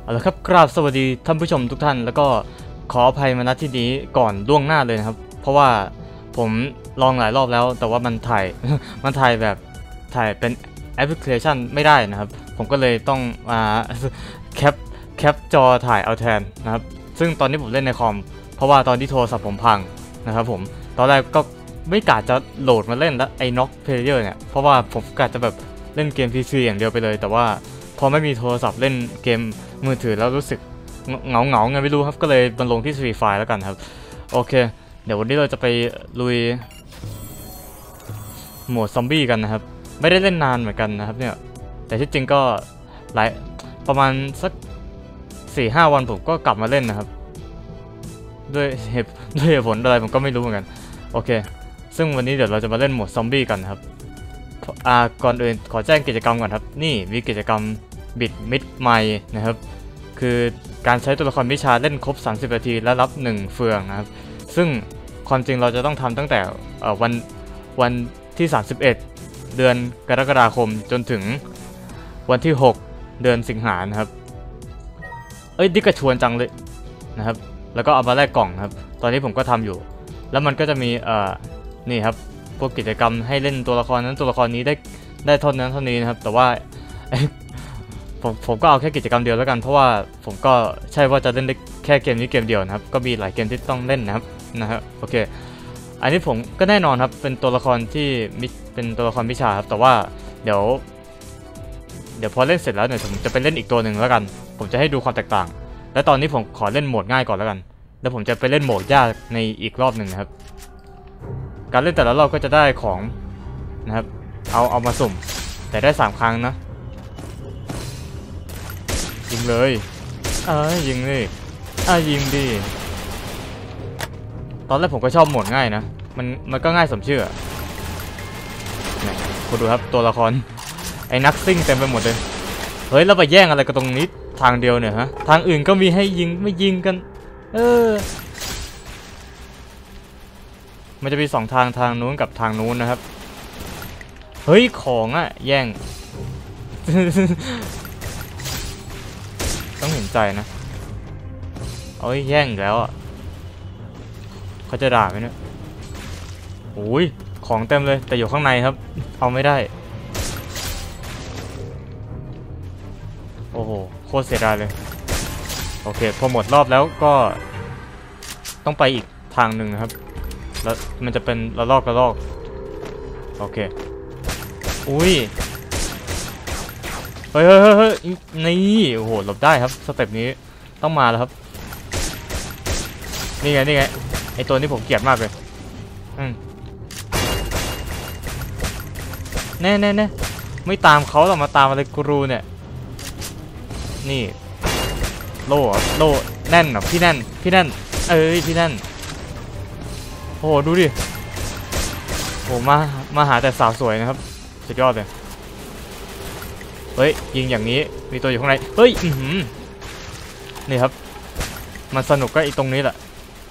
เอาละครับกราบสวัสดีท่านผู้ชมทุกท่านแล้วก็ขออภัยมาณที่นี้ก่อนล่วงหน้าเลยนะครับเพราะว่าผมลองหลายรอบแล้วแต่ว่ามันถ่าย มันถ่ายแบบถ่ายเป็นแอปพลิเคชันไม่ได้นะครับผมก็เลยต้องแคปแคปจอถ่ายเอาแทนนะครับซึ่งตอนนี้ผมเล่นในคอมเพราะว่าตอนที่โทรศัพท์ผมพังนะครับผมตอนแรกก็ไม่กะจะโหลดมาเล่นแล้วไอ้น็อกเพลเยอร์เนี่ยเพราะว่าผมกะจะแบบเล่นเกม PC อย่างเดียวไปเลยแต่ว่าพอไม่มีโทรศัพท์เล่นเกมมือถือแล้วรู้สึกเหงาไงไม่รู้ครับก็เลยมาลงที่ Free Fire แล้วกันครับโอเคเดี๋ยววันนี้เราจะไปลุยโหมดซอมบี้กันนะครับไม่ได้เล่นนานเหมือนกันนะครับเนี่ยแต่ที่จริงก็หลายประมาณสัก 4-5 วันผมก็กลับมาเล่นนะครับด้วยเหตุผลอะไรผมก็ไม่รู้เหมือนกันโอเคซึ่งวันนี้เดี๋ยวเราจะมาเล่นโหมดซอมบี้กันนะครับก่อนอื่นขอแจ้งกิจกรรมก่อนครับนี่มีกิจกรรมบิดมิดไมล์นะครับคือการใช้ตัวละครวิชาเล่นครบ30นาทีและรับ1เฟืองนะครับซึ่งความจริงเราจะต้องทำตั้งแต่วันที่31เดือนกรกฎาคมจนถึงวันที่6เดือนสิงหานะครับดิกระชวนจังเลยนะครับแล้วก็เอามาแลกกล่องครับตอนนี้ผมก็ทำอยู่แล้วมันก็จะมีนี่ครับพวกกิจกรรมให้เล่นตัวละครนั้นตัวละครนี้ได้เท่านั้นเท่านี้นะครับแต่ว่าผมก็เอาแค่กิจกรรมเดียวแล้วกันเพราะว่าผมก็ใช่ว่าจะเล่นได้แค่เกมนี้เกมเดียวนะครับก็มีหลายเกมที่ต้องเล่นนะครับโอเคอันนี้ผมก็แน่นอนครับเป็นตัวละครที่เป็นตัวละครวิชาครับแต่ว่าเดี๋ยวพอเล่นเสร็จแล้วเนี่ยผมจะไปเล่นอีกตัวหนึ่งแล้วกันผมจะให้ดูความแตกต่างและตอนนี้ผมขอเล่นโหมดง่ายก่อนแล้วกันแล้วผมจะไปเล่นโหมดยากในอีกรอบหนึ่งนะครับการเล่นแต่ละรอบก็จะได้ของนะครับเอามาสุ่มแต่ได้3ครั้งนะยิงเลยยิงเลยยิงดิตอนแรกผมก็ชอบโหมดง่ายนะมันก็ง่ายสมชื่อเนี่ยคุณดูครับตัวละครไอ้นักซิ่งเต็มไปหมดเลยเฮ้ยแล้วไปแย่งอะไรกันตรงนี้ทางเดียวเนี่ยฮะทางอื่นก็มีให้ยิงไม่ยิงกันมันจะมี2ทางนู้นกับทางนู้นนะครับเฮ้ยของแย่ง ต้องเห็นใจนะแย่งแล้วเขาจะด่าไหมเนี่ยโอ้ยของเต็มเลยแต่อยู่ข้างในครับเอาไม่ได้โอ้โหโคตรเสียดายเลยโอเคพอหมดรอบแล้วก็ต้องไปอีกทางหนึ่งนะครับแล้วมันจะเป็นระลอกโอเคอุ้ยเฮ้ยนี่โอ้โหหลบได้ครับสเต็ปนี้ต้องมาแล้วครับนี่ไงไอตัวนี้ผมเกลียดมากเลยแน่ไม่ตามเขาหรอกมาตามอะไรกูรูเนี่ยนี่โล่แน่นพี่แน่นพี่แน่นโอ้โหดูดิโอ้มาหาแต่สาวสวยนะครับสุดยอดเลยเฮ้ยยิงอย่างนี้มีตัวอยู่ข้างในเฮ้ยนี่ครับมันสนุกก็อีกตรงนี้แหละ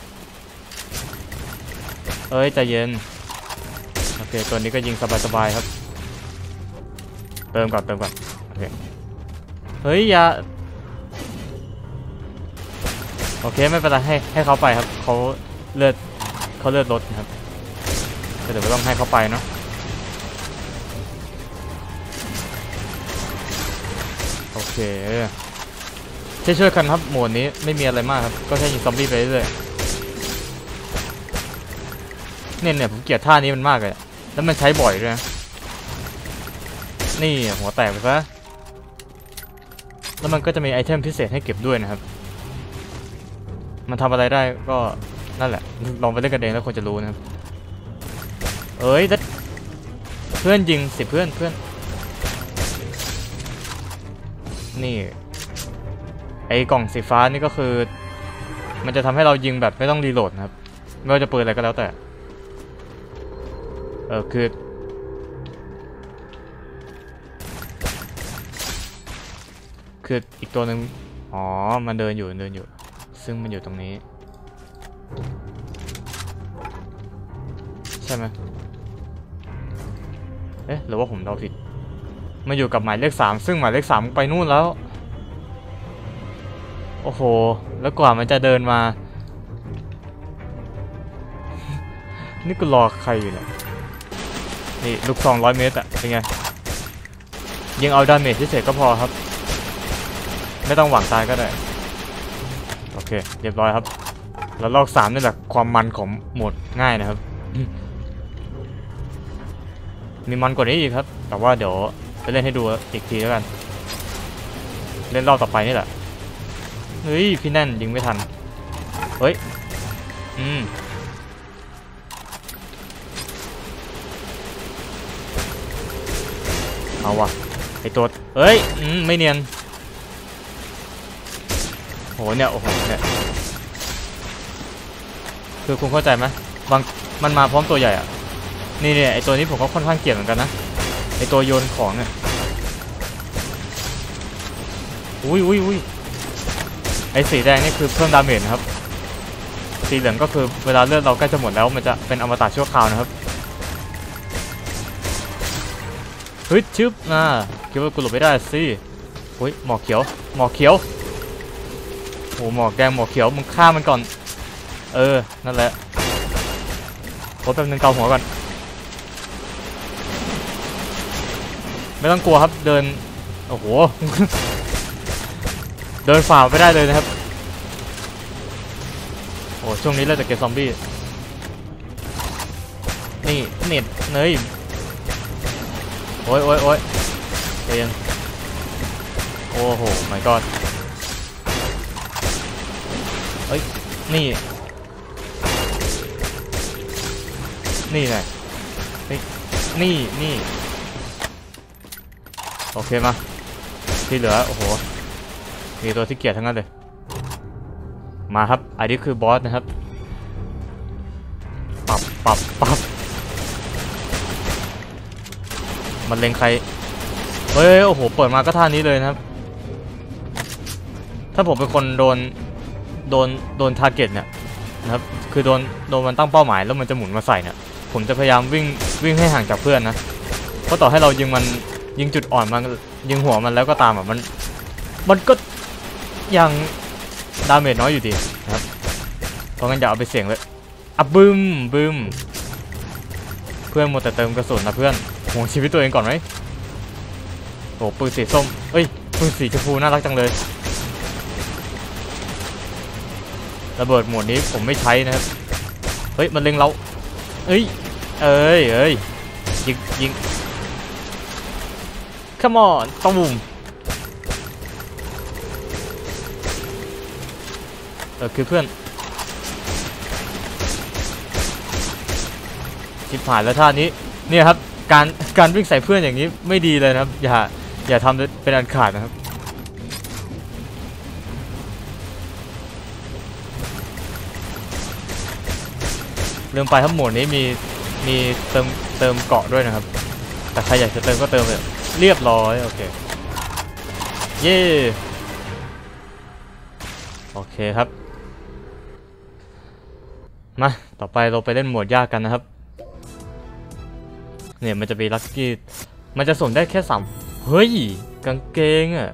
ใจเย็นโอเคตัวนี้ก็ยิงสบายครับเติมก่อนโอเคเฮ้ยอย่าโอเคไม่เป็นไรให้เขาไปครับเขาเลือดลดนะครับเดี๋ยวไม่ต้องให้เขาไปเนาะโอเคช่วยกันครับโหมดนี้ไม่มีอะไรมากครับก็แค่ยิงซอมบี้ไปเรื่อยเนี่ยผมเกลียดท่านี้มันมากเลยแล้วมันใช้บ่อยด้วยนี่หัวแตกไปซะแล้วมันก็จะมีไอเทมพิเศษให้เก็บด้วยนะครับมันทำอะไรได้ก็นั่นแหละลองไปเล่นกันเองแล้วคนจะรู้นะครับเพื่อนยิงสิเพื่อนนี่ไอกล่องสีฟ้านี่ก็คือมันจะทำให้เรายิงแบบไม่ต้องรีโหลดนะครับไม่ว่าจะปืนอะไรก็แล้วแต่คืออีกตัวหนึ่งมันเดินอยู่ซึ่งมันอยู่ตรงนี้ใช่ไหมหรือว่าผมเดาผิดมาอยู่กับหมายเลข3ซึ่งหมายเลข3ไปนู่นแล้วอ้โหแล้วกว่ามันจะเดินมานี่กูรอใครอยู่เนี่ยนี่ลูกซอง100 เมตรอะเป็นไงยิงเอาดาเมจเฉยๆก็พอครับไม่ต้องหวังตายก็ได้โอเคเรียบร้อยครับแล้วลอก3นี่แหละความมันของโหมดง่ายนะครับมีมันกว่านี้อีกครับแต่ว่าเดี๋ยวไปเล่นให้ดูอีกทีแล้วกันเล่นรอบต่อไปนี่แหละเฮ้ยพี่แน่นยิงไม่ทันเฮ้ยเอาว่ะไอตัวเอ้ยไม่เนียนโหเนี่ยโอ้โหเนี่ยคือคุณเข้าใจไหมบางมันมาพร้อมตัวใหญ่อะนี่เนี่ยไอตัวนี้ผมก็ค่อนข้างเกลียดเหมือนกันนะไอตัวโยนของเนี่ยอุ้ยไอสีแดงนี่คือเพิ่มดาเมจนะครับสีเหลืองก็คือเวลาเลือดเราใกล้จะหมดแล้วมันจะเป็นอมตะชั่วคราวนะครับเฮ้ยชึบคิดว่ากูหลบไม่ได้สิเฮ้ยหมอกเขียวโอ้หมอกแดงหมอกเขียวมึงฆ่ามันก่อนนั่นแหละโอ้แป๊บนึงเกาหัวก่อนไม่ต้องกลัวครับเดินโอ้โห เดินฝ่าไปได้เลยนะครับโอ้ช่วงนี้เราจะเก็บซอมบี้นี่เน็ตเนยโอ้ยเตียงโอ้โห my god เฮ้ยนี่ไงนี่โอเคมาที่เหลือโอ้โหมีตัวที่เกียจทั้งนั้นเลยมาครับอันนี้คือบอสนะครับปับมันเล็งใครเฮ้ยโอ้โหเปิดมาก็ท่านี้เลยนะครับถ้าผมเป็นคนโดนทาร์เก็ตเนี่ยนะครับคือโดนมันตั้งเป้าหมายแล้วมันจะหมุนมาใส่เนี่ยผมจะพยายามวิ่งให้ห่างจากเพื่อนนะเพราะต่อให้เรายิงจุดอ่อนมันยิงหัวมันแล้วก็ตามอ่ะมันก็ยังดาเมจน้อยอยู่ดีนะครับเพราะงั้นอย่าเอาไปเสี่ยงเลยบึ้มเพื่อนหมดแต่เติมกระสุนนะเพื่อนห่วงชีวิตตัวเองก่อนไหมโอ้ปืนสีส้มเอ้ยปืนสีชมพูน่ารักจังเลยระเบิดหมวดนี้ผมไม่ใช้นะครับเฮ้ยมันเล็งเราเอ้ยยิง come on ตูมคือเพื่อนชิบหายแล้วท่านี้เนี่ยครับการวิ่งใส่เพื่อนอย่างนี้ไม่ดีเลยนะครับอย่าทำเป็นอันขาดนะครับลืมไปครับโหมดนี้มีเติมเกาะด้วยนะครับแต่ใครอยากจะเติมก็เติมเลยเรียบร้อยโอเคเย่โอเคครับมาต่อไปเราไปเล่นโหมดยากกันนะครับเนี่ยมันจะมีลัคกี้มันจะส่งได้แค่3เฮ้ยกางเกงอะ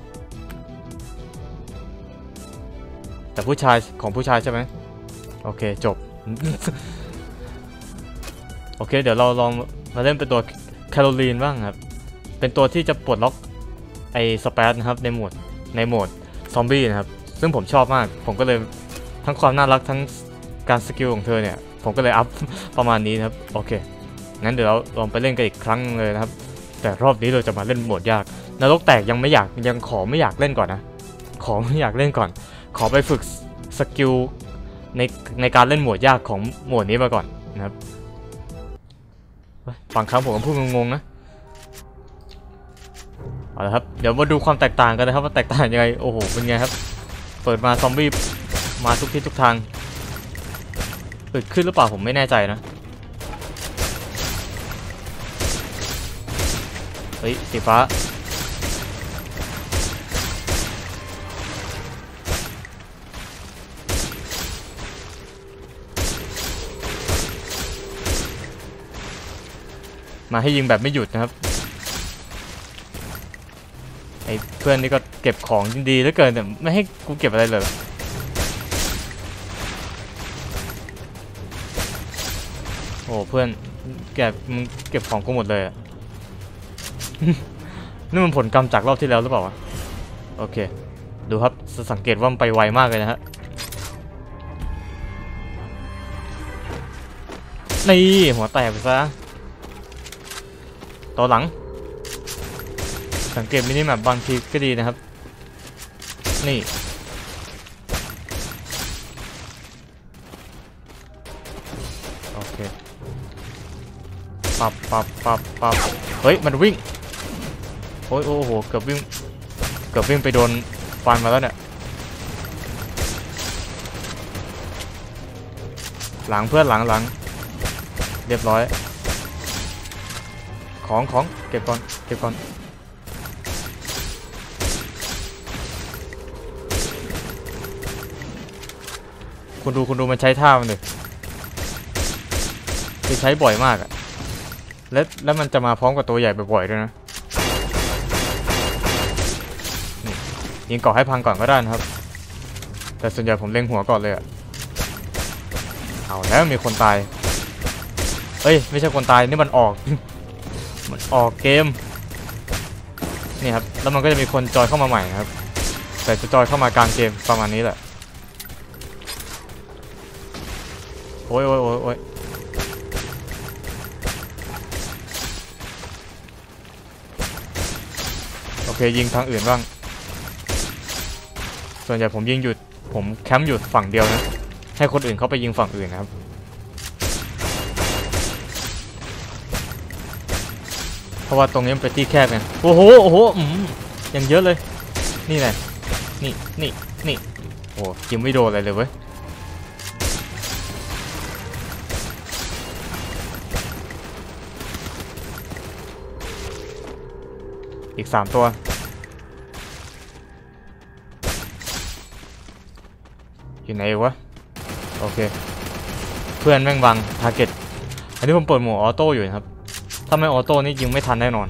แต่ผู้ชายของผู้ชายใช่ไหมโอเคจบ โอเคเดี๋ยวเราลองมาเล่นเป็นตัวแคโรลีนบ้างครับเป็นตัวที่จะปลดล็อกไอ้สเปซนะครับในโหมดซอมบี้นะครับซึ่งผมชอบมากผมก็เลยทั้งความน่ารักทั้งการสกิลของเธอเนี่ยผมก็เลยอัพ ประมาณนี้นะครับโอเคงั้นเดี๋ยวเราลองไปเล่นกันอีกครั้งเลยนะครับแต่รอบนี้เราจะมาเล่นโหมดยากนรกแตกยังไม่อยากเล่นก่อนนะขอไปฝึกสกิลในการเล่นโหมดยากของโหมดนี้มาก่อนนะครับบางครั้งผมก็พูดงงๆนะเอาละครับเดี๋ยวมาดูความแตกต่างกันนะครับว่าแตกต่างยังไงโอ้โหเป็นไงครับเปิดมาซอมบี้มาทุกทิศทุกทางอึดขึ้นหรือเปล่าผมไม่แน่ใจนะเฮ้ยสีฟ้ามาให้ยิงแบบไม่หยุดนะครับไอ้เพื่อนนี่ก็เก็บของดีเหลือเกินแต่ไม่ให้กูเก็บอะไรเลยโอ้เพื่อนมึงเก็บของกูหมดเลยอะ นี่มันผลกรรมจากรอบที่แล้วหรือเปล่าวะโอเคดูครับสังเกตว่ามันไปไวมากเลยนะฮะนี่หัวแตกไปซะต่อหลังสังเกตมินิแมปบางทีก็ดีนะครับนี่โอเคปับเฮ้ยมันวิ่งโอ้โหเกือบวิ่งไปโดนฟันมาแล้วเนี่ยหลังเพื่อนหลังเรียบร้อยของเก็บก่อนคุณดูมันใช้ท่ามันเลยคือใช้บ่อยมากอะแล้วมันจะมาพร้อมกับตัวใหญ่บ่อยๆด้วยนะนี่ยิงเกาะให้พังก่อนก็ได้นะครับแต่ส่วนใหญ่ผมเล็งหัวก่อนเลยอะเอาแล้วมีคนตายเอ้ยไม่ใช่คนตายนี่มันออก มันออกเกมนี่ครับแล้วมันก็จะมีคนจอยเข้ามาใหม่ครับแต่จะจอยเข้ามากลางเกมประมาณนี้แหละโอ้ยโอเคยิงทางอื่นบ้างส่วนใหญ่ผมแคมป์อยู่ฝั่งเดียวนะให้คนอื่นเขาไปยิงฝั่งอื่นนะครับเพราะว่าตรงนี้มันเป็นที่แคบไงโอ้โหยังเยอะเลยนี่ไงนี่โอ้ยิงไม่โดนอะไรเลยเว้ยอีก3ตัวอยู่ไหนวะโอเคเพื่อนแม่งบังทาร์เก็ตอันนี้ผมเปิดโหมดออโต้อยู่นะครับถ้าไม่ออโต้นี่ยิงไม่ทันแน่นอน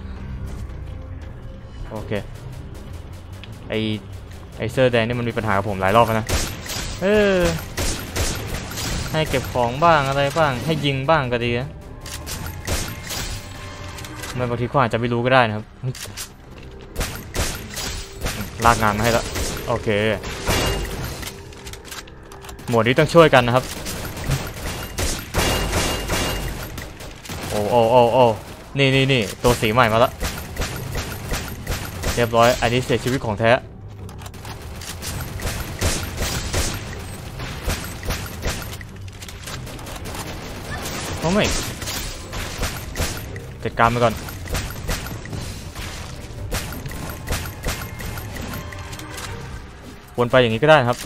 โอเคไอเสื้อแดงนี่มันมีปัญหากับผมหลายรอบแล้วนะให้เก็บของบ้างอะไรบ้างให้ยิงบ้างก็ดีนะมันบางทีเขาอาจจะไม่รู้ก็ได้นะครับลากงานมาให้แล้วโอเคหมวดนี้ต้องช่วยกันนะครับโอ้นี่ตัวสีใหม่มาแล้วเรียบร้อยอันนี้เสียชีวิตของแท้โอ้ไม่จัดการไปก่อนวนไปอย่างนี้ก็ได้ครับ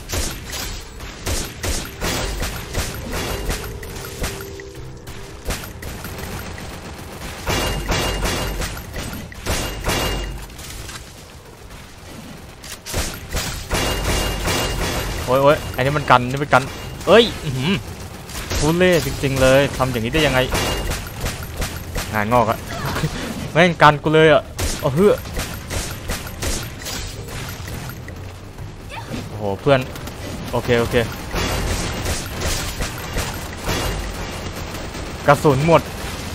โอ้ยอันนี้มันกันเอ้ยทุเล่จริงๆเลยทำอย่างนี้ได้ยังไงงานงอกอะ แม่งกันกูเลยอะเอาเพื่อโอ้โหเพื่อนโอเคกระสุนหมด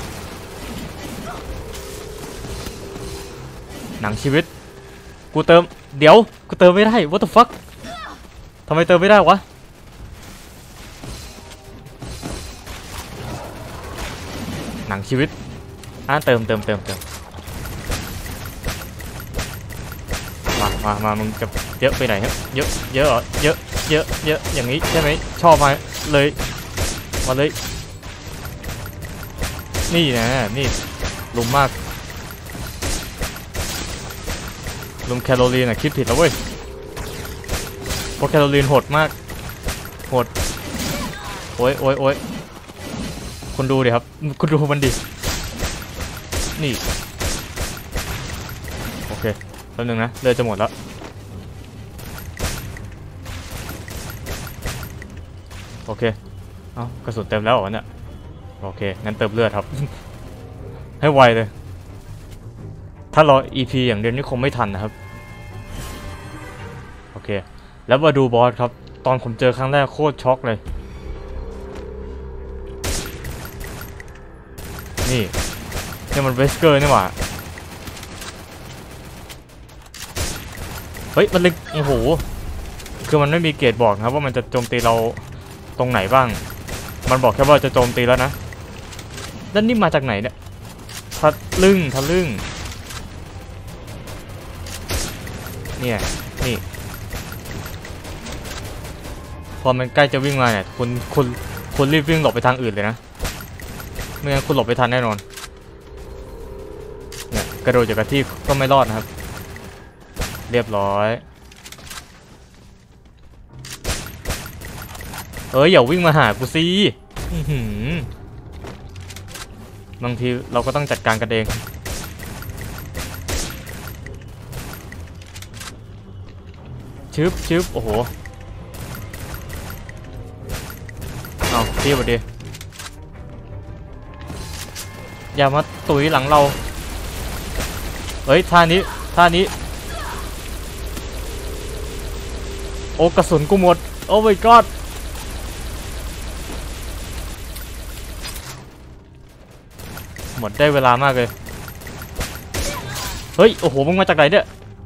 หนังชีวิตกูเติมเดี๋ยวกูเติมไม่ได้ what the fuck ทำไมเติมไม่ได้วะหนังชีวิตเติมมามึงจะเยอะไปไหนครับเยอะเหรอเยอะอย่างนี้ใช่ไหมชอบมาเลยมาเลยนี่นะนี่ลุมมากลุมแคลอรีนคิดผิดแล้วเว้ยเพราะแคลอรีนโหดมากโหดโอ้ยคุณดูดิครับคุณดูมันดินี่โอเคแป๊บนึงนะเลือดจะหมดแล้วโอเคกระสุนเต็มแล้วเหรอเนี่ยโอเคงั้นเติมเลือดครับ ให้ไวเลยถ้ารอ EP อย่างเดียวนี่คงไม่ทันนะครับโอเคแล้วมาดูบอสครับตอนผมเจอครั้งแรกโคตรช็อกเลยนี่มันเวสเกอร์นี่หว่าเฮ้ยมันเลยโอ้โหคือมันไม่มีเกรดบอกนะครับว่ามันจะโจมตีเราตรงไหนบ้างมันบอกแค่ว่าจะโจมตีแล้วนะแล้วนี่มาจากไหนเนี่ยทะลึ่งเนี่ยนี่พอมันใกล้จะวิ่งมาเนี่ยคุณรีบวิ่งหลบไปทางอื่นเลยนะไม่งั้นคุณหลบไปทันแน่นอนเนี่ยกระโดดจากที่ก็ไม่รอดนะครับเรียบร้อยอย่าวิ่งมาหากูสิบางทีเราก็ต้องจัดการกันเองชึบโอ้โหเอาพี่มาดิอย่ามาตุ๋ยหลังเราท่านี้โอ้กระสุนกูหมดโอ้ my god หมดได้เวลามากเลยเฮ้ยโอ้โหมึงมาจากไหนเนี่ย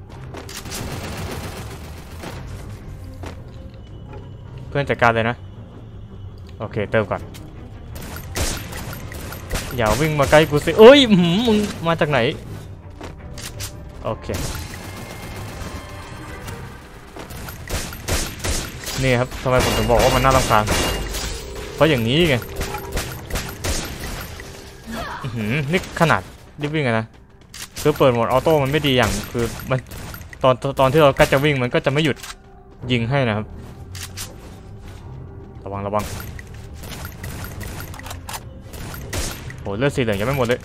เพื่อนจัดการเลยนะโอเคเติมก่อนอย่าวิ่งมาใกล้กูสิมึงมาจากไหนโอเคนี่ครับทำไมผมถึงบอกว่ามันน่ารำคาญเพราะอย่างนี้ไงนี่ขนาดรีบวิ่งนะคือเปิดโหมดออโต้มันไม่ดีอย่างคือมันตอนที่เราใกล้จะวิ่งมันก็จะไม่หยุดยิงให้นะครับระวังโหเลือดสีเหลืองยังไม่หมดเลย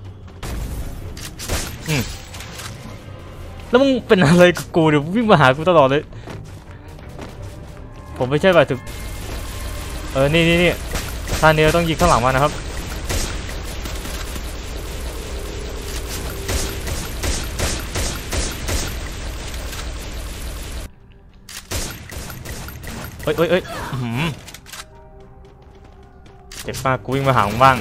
แล้วมึงเป็นอะไรกับกูเดี๋ยววิ่งมาหากูตลอดเลยผมไม่ใช่แบบถึงนี่ท่านี้เราต้องยิงข้างหลังมานะครับเอ้ยเจ็บมากกูวิ่งมาหามึงบ้าง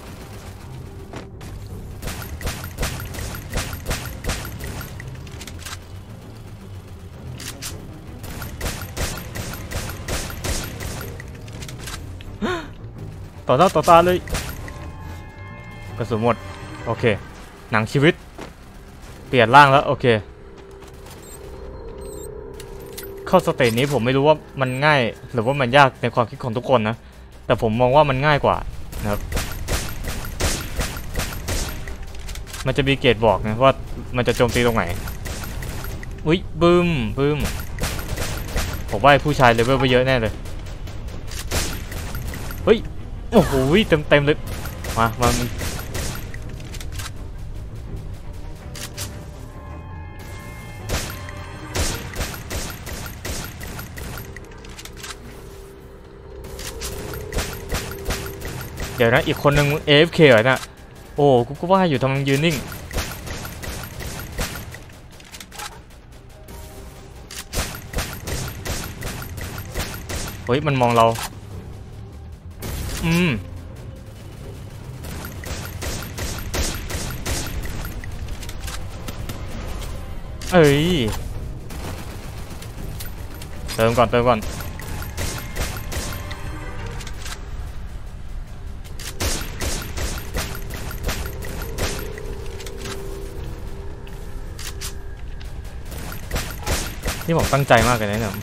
ต่อหน้าต่อตาเลยกระสุนหมดโอเคหนังชีวิตเปลี่ยนร่างแล้วโอเคเข้าสเตจนี้ผมไม่รู้ว่ามันง่ายหรือว่ามันยากในความคิดของทุกคนนะแต่ผมมองว่ามันง่ายกว่านะครับมันจะมีเกรดบอกนะว่ามันจะโจมตีตรงไหนบึ้มผมว่าผู้ชายเลเวลไปเยอะแน่เลยโอ้โหเต็มเลยมาเดี๋ยวนะอีกคนนึง AFK เหรอเนี่ยโอ้กูก็ว่าอยู่ทำไมยืนนิ่งมันมองเราเติมก่อนนี่ผมตั้งใจมากเลยนะเนี่ย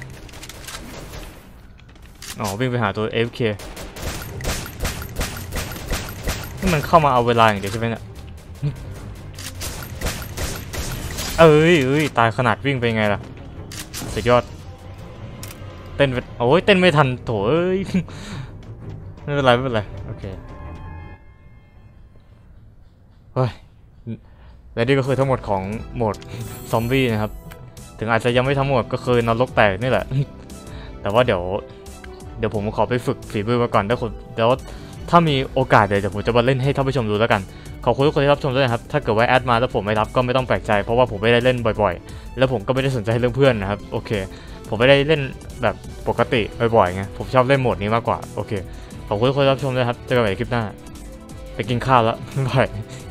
วิ่งไปหาตัว AFK นี่มันเข้ามาเอาเวลาอย่างเดียวใช่ไหมเนี่ยตายขนาดวิ่งไปไงล่ะสุดยอดเต้นเต้นไม่ทันโถไม่เป็นไรโอเคและนี่ก็คือทั้งหมดของโหมดซอมบี้นะครับถึงอาจจะยังไม่ทั้งหมดก็คือนรกแตกนี่แหละแต่ว่าเดี๋ยวผมขอไปฝึกฝีมือมาก่อนเดี๋ยวถ้ามีโอกาสเดี๋ยวผมจะมาเล่นให้ท่านผู้ชมดูแล้วกันขอบคุณทุกคนที่รับชมด้วยนะครับถ้าเกิดว่าแอดมาแล้วผมไม่รับก็ไม่ต้องแปลกใจเพราะว่าผมไม่ได้เล่นบ่อยๆแล้วผมก็ไม่ได้สนใจเรื่องเพื่อนนะครับโอเคผมไม่ได้เล่นแบบปกติบ่อยๆไงผมชอบเล่นโหมดนี้มากกว่าโอเคขอบคุณทุกคนที่รับชมด้วยครับเจอกันใหม่ในคลิปหน้าไปกินข้าวแล้วบาย